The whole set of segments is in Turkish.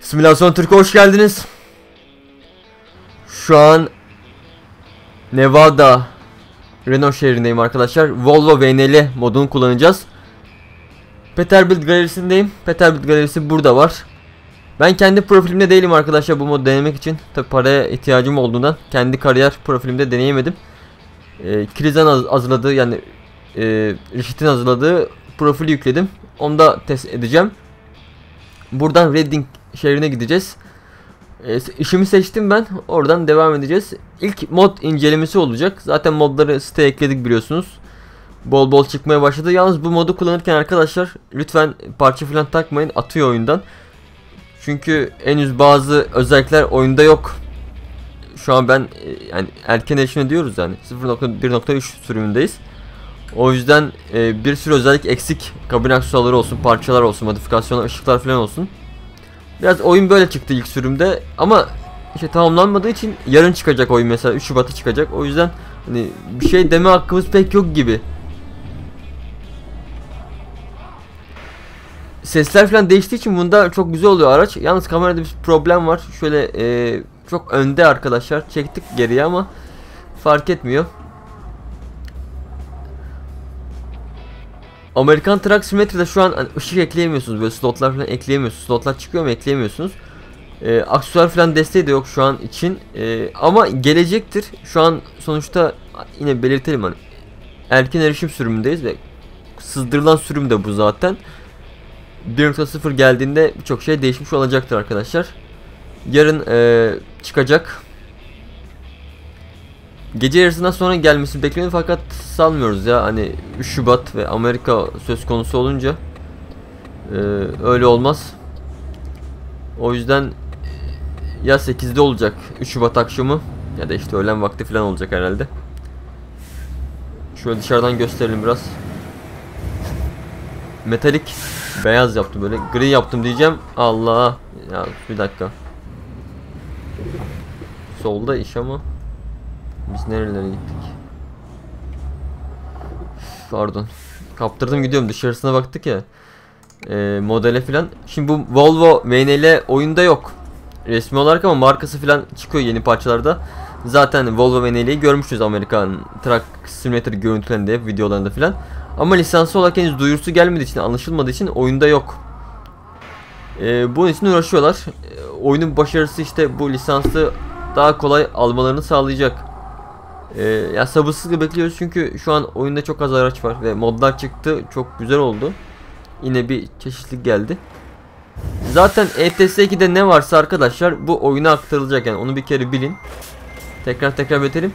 Simülasyon Türk'e hoş geldiniz. Şu an Nevada Reno şehrindeyim arkadaşlar. Volvo VNL modunu kullanacağız. Peterbilt galerisindeyim. Peterbilt galerisi burada var. Ben kendi profilimde değilim arkadaşlar bu modu denemek için. Tabi paraya ihtiyacım olduğundan kendi kariyer profilimde deneyemedim. Krizan hazırladığı yani Rişit'in hazırladığı profili yükledim. Onu da test edeceğim. Buradan Redding şehrine gideceğiz. İşimi seçtim ben. Oradan devam edeceğiz. İlk mod incelemesi olacak. Zaten modları siteye ekledik biliyorsunuz. Bol bol çıkmaya başladı. Yalnız bu modu kullanırken arkadaşlar lütfen parça falan takmayın. Atıyor oyundan. Çünkü henüz bazı özellikler oyunda yok. Şu an ben yani erken erişime diyoruz yani 0.1.3 sürümündeyiz. O yüzden bir sürü özellik eksik. Kabin aksesuarları olsun, parçalar olsun, modifikasyonlar, ışıklar falan olsun. Biraz oyun böyle çıktı ilk sürümde ama işte tamamlanmadığı için yarın çıkacak oyun, mesela 3 Şubat'a çıkacak. O yüzden hani bir şey deme hakkımız pek yok gibi. Sesler falan değiştiği için bunda çok güzel oluyor araç. Yalnız kamerada bir problem var. Şöyle çok önde arkadaşlar. Çektik geriye ama fark etmiyor. Amerikan Truck Simulator'da şu an hani ışık ekleyemiyorsunuz, böyle slotlar falan ekleyemiyorsunuz. Slotlar çıkıyor mu ekleyemiyorsunuz. Aksesuar falan desteği de yok şu an için. Ama gelecektir. Şu an sonuçta yine belirtelim hani erken erişim sürümündeyiz ve sızdırılan sürüm de bu zaten. 1.0 geldiğinde birçok şey değişmiş olacaktır arkadaşlar. Yarın çıkacak. Gece yarısından sonra gelmesi bekleniyor fakat sanmıyoruz ya, hani 3 Şubat ve Amerika söz konusu olunca öyle olmaz. O yüzden ya 8'de olacak 3 Şubat akşamı ya da işte öğlen vakti falan olacak herhalde. Şöyle dışarıdan gösterelim biraz. Metalik beyaz yaptım, böyle gri yaptım diyeceğim. Allah ya, bir dakika. Solda iş ama biz nerelere gittik? Pardon. Kaptırdım gidiyorum, dışarısına baktık ya. Modele filan. Şimdi bu Volvo VNL oyunda yok resmi olarak ama markası filan çıkıyor yeni parçalarda. Zaten Volvo VNL'yi görmüşüz Amerikan Truck Simulator görüntülerinde, videolarında filan. Ama lisansı olarak henüz duyurusu gelmediği için, anlaşılmadığı için oyunda yok. Bunun için uğraşıyorlar. Oyunun başarısı işte bu lisansı daha kolay almalarını sağlayacak. Ya sabırsızlıkla bekliyoruz çünkü şu an oyunda çok az araç var ve modlar çıktı, çok güzel oldu. Yine bir çeşitlilik geldi. Zaten ETS2'de ne varsa arkadaşlar bu oyuna aktarılacak, yani onu bir kere bilin. Tekrar belirtelim.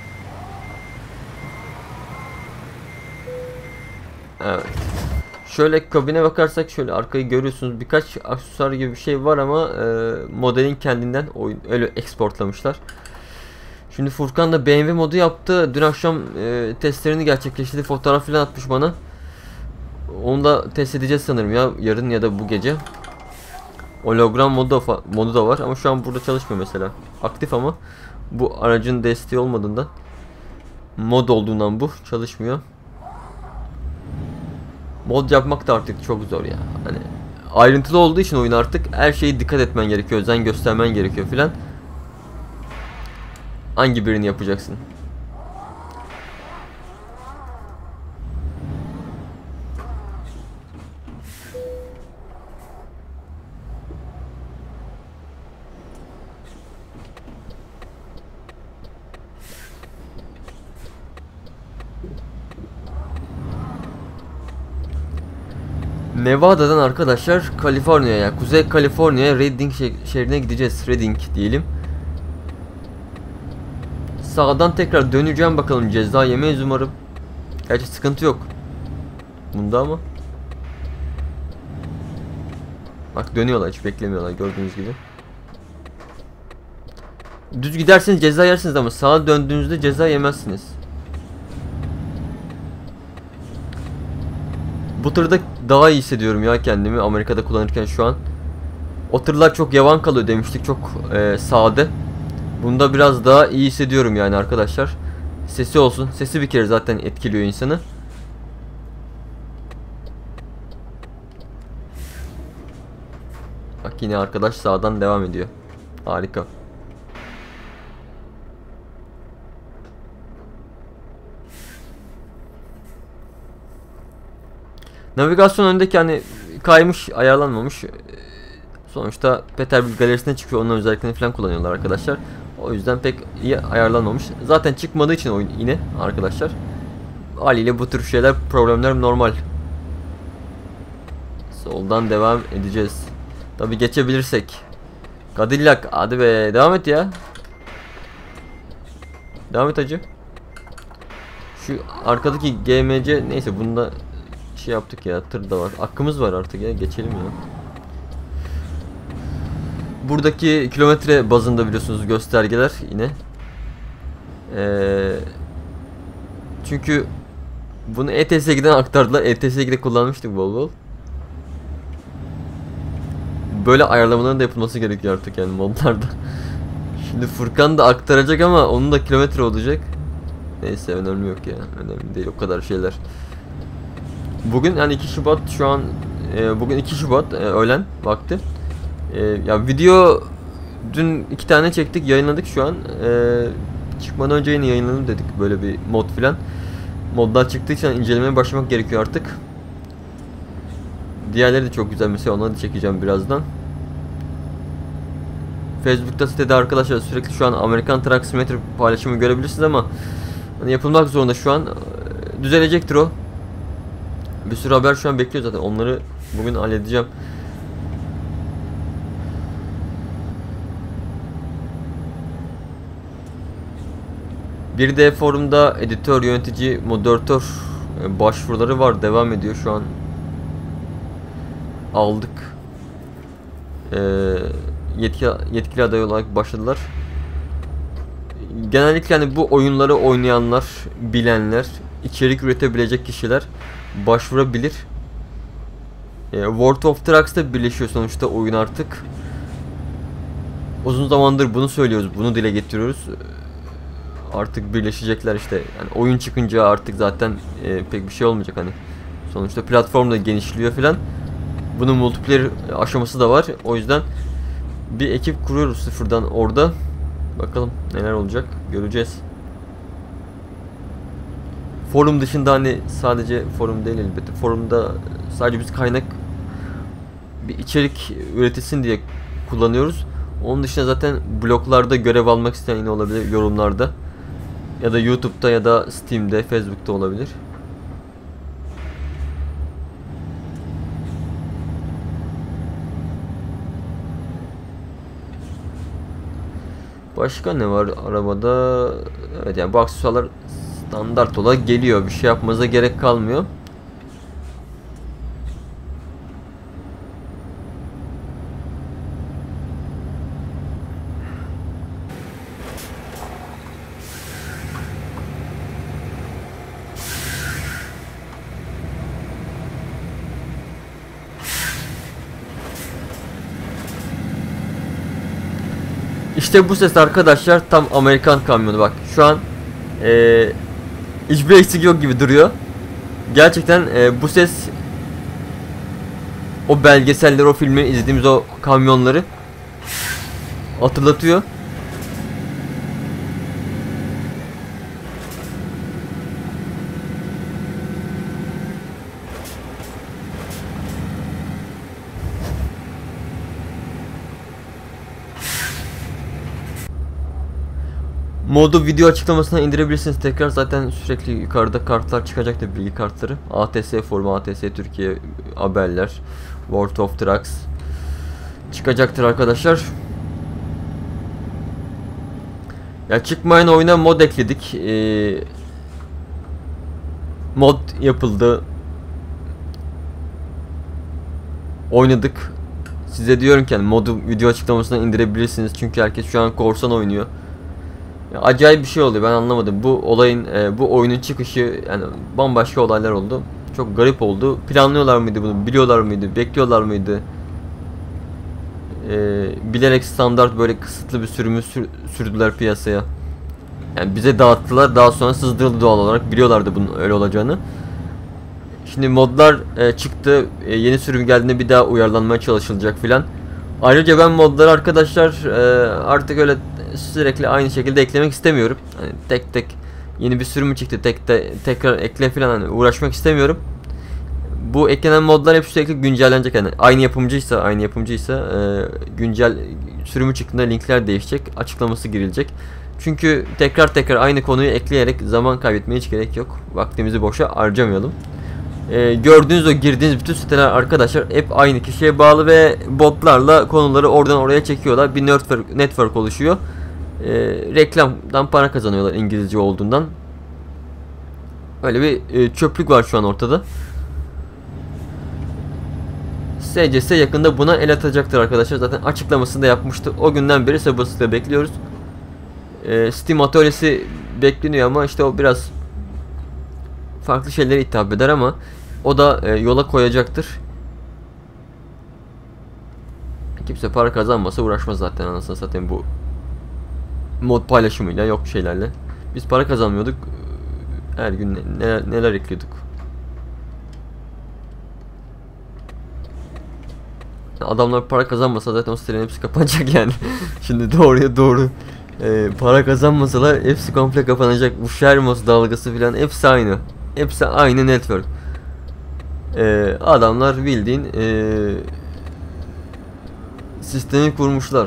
Evet. Şöyle kabine bakarsak şöyle arkayı görüyorsunuz, birkaç aksesuar gibi bir şey var ama modelin kendinden oyun öyle exportlamışlar. Şimdi Furkan da BMW modu yaptı. Dün akşam testlerini gerçekleştirdi. Fotoğraf falan atmış bana. Onu da test edeceğiz sanırım ya, yarın ya da bu gece. Hologram modu da var ama şu an burada çalışmıyor mesela. Aktif ama bu aracın desteği olmadığından, mod olduğundan bu çalışmıyor. Mod yapmak da artık çok zor ya. Hani ayrıntılı olduğu için oyun artık her şeyi dikkat etmen gerekiyor, özen göstermen gerekiyor filan. Hangi birini yapacaksın? Nevada'dan arkadaşlar Kaliforniya'ya, Kuzey Kaliforniya'ya, Redding şehrine gideceğiz. Redding diyelim. Sağdan tekrar döneceğim, bakalım ceza yemeyiz umarım. Gerçi sıkıntı yok bunda ama. Bak dönüyorlar, hiç beklemiyorlar gördüğünüz gibi. Düz giderseniz ceza yersiniz ama sağa döndüğünüzde ceza yemezsiniz. Bu tırda daha iyi hissediyorum ya kendimi Amerika'da kullanırken şu an. O tırlar çok yavan kalıyor demiştik, çok sade. Bunda biraz daha iyi hissediyorum yani arkadaşlar. Sesi olsun. Sesi bir kere zaten etkiliyor insanı. Bak yine arkadaş sağdan devam ediyor. Harika. Navigasyon öndeki hani kaymış, ayarlanmamış. Sonuçta Peterbilt galerisine çıkıyor. Onun özelliklerini falan kullanıyorlar arkadaşlar. O yüzden pek iyi ayarlanmamış. Zaten çıkmadığı için oyun yine arkadaşlar. Haliyle bu tür şeyler, problemler normal. Soldan devam edeceğiz. Tabi geçebilirsek. Cadillac, hadi be, devam et ya. Devam et hacı. Şu arkadaki GMC neyse, bunda şey yaptık ya, tır da var. Hakkımız var artık ya, geçelim ya. Buradaki kilometre bazında biliyorsunuz göstergeler yine. Çünkü bunu ETS2'den aktardılar. ETS2'de kullanmıştık bol bol. Böyle ayarlamaların da yapılması gerekiyor artık yani modlarda. Şimdi Furkan da aktaracak ama onun da kilometre olacak. Neyse, önemli yok ya. Önemli değil o kadar şeyler. Bugün yani 2 Şubat şu an bugün 2 Şubat öğlen vakti. Ya video dün 2 tane çektik, yayınladık şu an. Çıkmadan önce yine yayınladım dedik, böyle bir mod filan. Modlar çıktığı için incelemeye başlamak gerekiyor artık. Diğerleri de çok güzel, mesela onları da çekeceğim birazdan. Facebook'ta, sitede arkadaşlar sürekli şu an Amerikan Truck Simulator paylaşımı görebilirsiniz ama hani yapılmak zorunda şu an. Düzelecektir o. Bir sürü haber şu an bekliyor zaten. Onları bugün halledeceğim. Bir de forumda editör, yönetici, moderatör başvuruları var. Devam ediyor şu an. Aldık. Yetkili aday olarak başladılar. Genellikle hani bu oyunları oynayanlar, bilenler, içerik üretebilecek kişiler başvurabilir. World of Trucks'ta birleşiyor sonuçta oyun artık. Uzun zamandır bunu söylüyoruz, bunu dile getiriyoruz. Artık birleşecekler işte. Yani oyun çıkınca artık zaten pek bir şey olmayacak hani. Sonuçta platform da genişliyor filan. Bunun multiplayer aşaması da var. O yüzden bir ekip kuruyoruz sıfırdan orada. Bakalım neler olacak, göreceğiz. Forum dışında hani sadece forum değil elbette. Forumda sadece biz kaynak, bir içerik üretilsin diye kullanıyoruz. Onun dışında zaten bloglarda görev almak isteyen yine olabilir, yorumlarda. Ya da YouTube'da ya da Steam'de, Facebook'ta olabilir. Başka ne var arabada? Evet, yani bu aksesuarlar standart olarak geliyor. Bir şey yapmanıza gerek kalmıyor. İşte bu ses arkadaşlar, tam Amerikan kamyonu. Bak şu an hiçbir eksik yok gibi duruyor. Gerçekten bu ses o belgeselleri, o filmleri izlediğimiz o kamyonları hatırlatıyor. Modu video açıklamasına indirebilirsiniz tekrar, zaten sürekli yukarıda kartlar çıkacaktır, bilgi kartları. ATS forumu, ATS Türkiye haberler, World of Trucks çıkacaktır arkadaşlar. Ya çıkmayan oyuna mod ekledik. Mod yapıldı. Oynadık. Size diyorum ki yani modu video açıklamasına indirebilirsiniz çünkü herkes şu an korsan oynuyor. Acayip bir şey oluyor, ben anlamadım. Bu olayın, bu oyunun çıkışı yani bambaşka olaylar oldu. Çok garip oldu. Planlıyorlar mıydı bunu? Biliyorlar mıydı? Bekliyorlar mıydı? Bilerek standart böyle kısıtlı bir sürümü sürdüler piyasaya. Yani bize dağıttılar, daha sonra sızdırıldı doğal olarak. Biliyorlardı bunun öyle olacağını. Şimdi modlar çıktı. Yeni sürüm geldiğinde bir daha uyarlanmaya çalışılacak filan. Ayrıca ben modları arkadaşlar artık öyle sürekli aynı şekilde eklemek istemiyorum. Hani tek tek yeni bir sürüm çıktı, tekrar ekle falan, hani uğraşmak istemiyorum. Bu eklenen modlar hep sürekli güncellenecek. Yani aynı yapımcıysa güncel sürümü çıktığında linkler değişecek, açıklaması girilecek. Çünkü tekrar aynı konuyu ekleyerek zaman kaybetmeye hiç gerek yok. Vaktimizi boşa harcamayalım. Gördüğünüz o girdiğiniz bütün siteler arkadaşlar hep aynı kişiye bağlı ve botlarla konuları oradan oraya çekiyorlar. Bir network oluşuyor. Reklamdan para kazanıyorlar İngilizce olduğundan. Öyle bir çöplük var şu an ortada. SCS yakında buna el atacaktır arkadaşlar. Zaten açıklamasını da yapmıştı. O günden beri sabırsızlıkla bekliyoruz. Steam atölyesi bekleniyor ama işte o biraz farklı şeylere hitap eder ama o da yola koyacaktır. Kimse para kazanmasa uğraşmaz zaten, anasını satayım, bu mod paylaşımıyla yok şeylerle. Biz para kazanmıyorduk. Her gün neler ekliyorduk. Adamlar para kazanmasa zaten o sitelerin hepsi kapanacak yani. Şimdi doğruya doğru. Para kazanmasalar hepsi komple kapanacak. Bu Shermos dalgası falan hepsi aynı. Hepsi aynı network. Adamlar bildiğin sistemi kurmuşlar.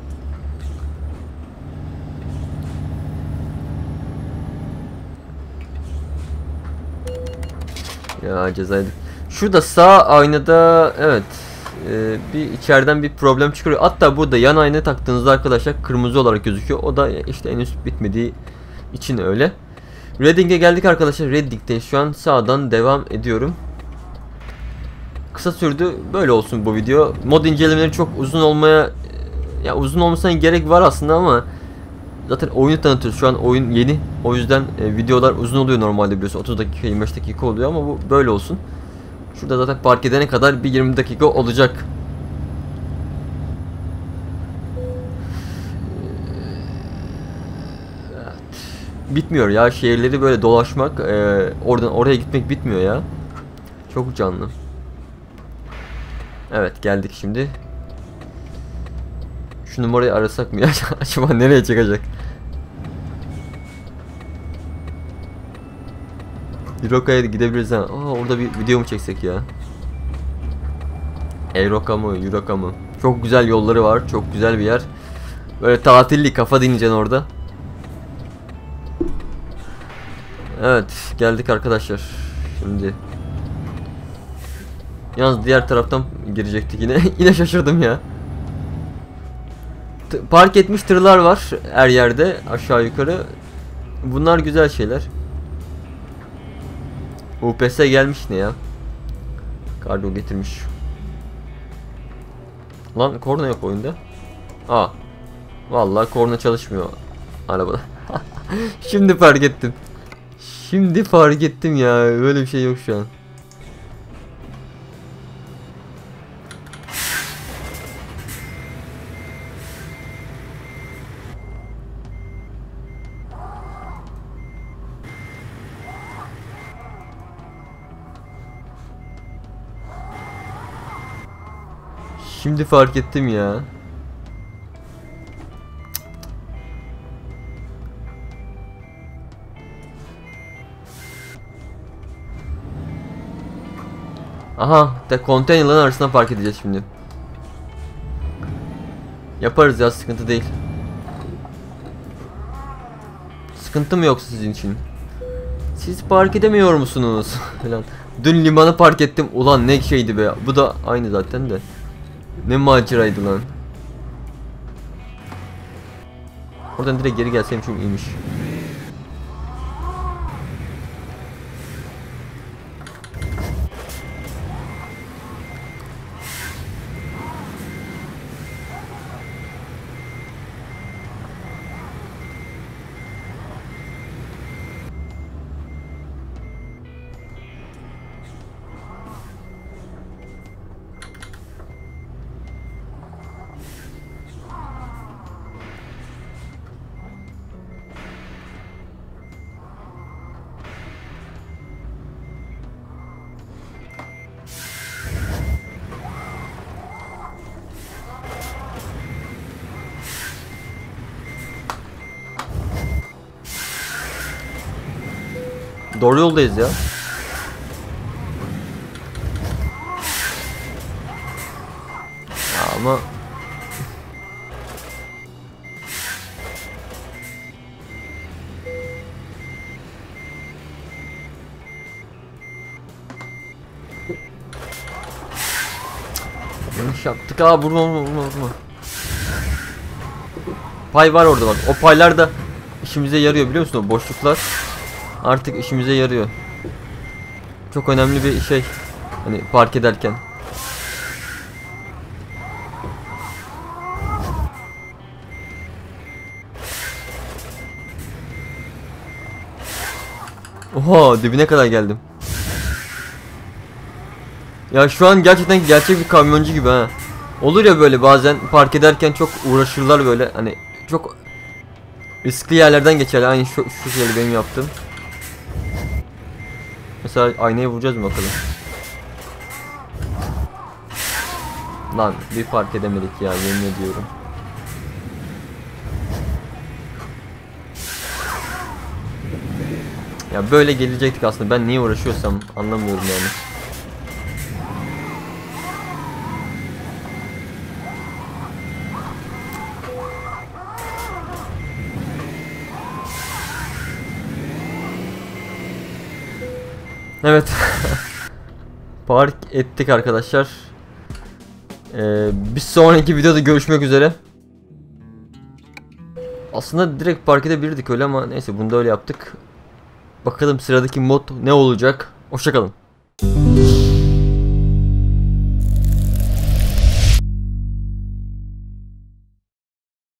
Ya cezaydı. Şurada sağ aynada evet bir içeriden bir problem çıkıyor. Hatta burada yan ayna taktığınızda arkadaşlar kırmızı olarak gözüküyor. O da işte henüz bitmediği için öyle. Reading'e geldik arkadaşlar. Reading'teyiz şu an. Sağdan devam ediyorum. Kısa sürdü. Böyle olsun bu video. Mod incelemeleri çok uzun olmaya, ya uzun olmasına gerek var aslında ama zaten oyunu tanıtıyoruz. Şu an oyun yeni. O yüzden videolar uzun oluyor normalde, biliyorsun. 30 dakika 25 dakika oluyor ama bu böyle olsun. Şurada zaten park edene kadar bir 20 dakika olacak. Bitmiyor ya, şehirleri böyle dolaşmak, oradan oraya gitmek bitmiyor ya. Çok canlı. Evet, geldik şimdi. Şu numarayı arasak mı ya? Acaba nereye çıkacak? Euroka'ya gidebiliriz ha. Orada bir video mu çeksek ya? Euroka mı, Euroka mı? Çok güzel yolları var. Çok güzel bir yer. Böyle tatilli, kafa dinleyeceksin orada. Evet, geldik arkadaşlar. Şimdi yalnız diğer taraftan girecektik yine. Yine şaşırdım ya. Park etmiş tırlar var her yerde, aşağı yukarı. Bunlar güzel şeyler. UPS gelmiş ne ya? Kargo getirmiş. Lan korna yok oyunda. Vallahi korna çalışmıyor arabada. Şimdi fark ettim. Şimdi fark ettim ya. Böyle bir şey yok şu an. Şimdi fark ettim ya. Aha, konteynerların arasına park edeceğiz şimdi. Yaparız ya, sıkıntı değil. Sıkıntı mı yoksa sizin için? Siz park edemiyor musunuz? Falan. Dün limanı park ettim. Ulan ne şeydi be. Bu da aynı zaten de. Ne maceraydı lan. Oradan direkt geri gelsem çok iyiymiş. Doğru yoldayız ya. Ama yanlış yaptık. Vurma. Pay var orada bak. O paylar da işimize yarıyor, biliyor musun? O boşluklar artık işimize yarıyor. Çok önemli bir şey. Hani park ederken. Oha, dibine kadar geldim. Ya şu an gerçekten gerçek bir kamyoncu gibi ha. Olur ya böyle, bazen park ederken çok uğraşırlar böyle, hani çok riskli yerlerden geçerler. Aynı şu şekilde benim yaptım. Mesela aynaya vuracağız mı bakalım. Lan bir park edemedik ya, yemin ediyorum. Ya böyle gelecektik aslında, ben niye uğraşıyorsam anlamıyorum yani. Evet. Park ettik arkadaşlar. Bir sonraki videoda görüşmek üzere. Aslında direkt park edebilirdik öyle ama neyse, bunu da öyle yaptık. Bakalım sıradaki mod ne olacak. Hoşça kalın.